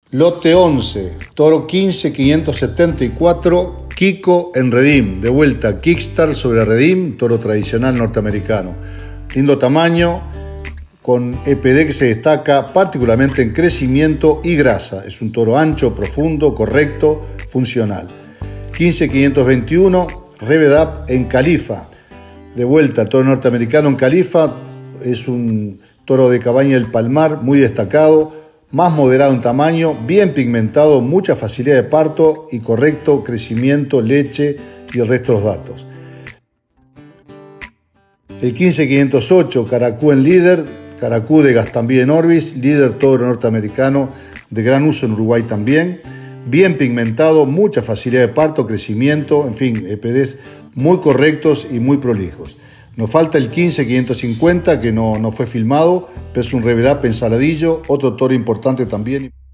Lote 11, toro 15.574, Kiko en Redim, de vuelta Kickstar sobre Redim, toro tradicional norteamericano. Lindo tamaño, con EPD que se destaca particularmente en crecimiento y grasa. Es un toro ancho, profundo, correcto, funcional. 15.521, Revedap en Califa. De vuelta, toro norteamericano en Califa, es un toro de cabaña del Palmar, muy destacado, más moderado en tamaño, bien pigmentado, mucha facilidad de parto y correcto crecimiento, leche y el resto de los datos. El 15.508, Caracú en líder, Caracú de Gastambide en Orbis, líder toro norteamericano de gran uso en Uruguay también, bien pigmentado, mucha facilidad de parto, crecimiento, en fin, EPDs muy correctos y muy prolijos. Nos falta el 15.550 que no fue filmado, pero es un Revedap en Saladillo, otro toro importante también.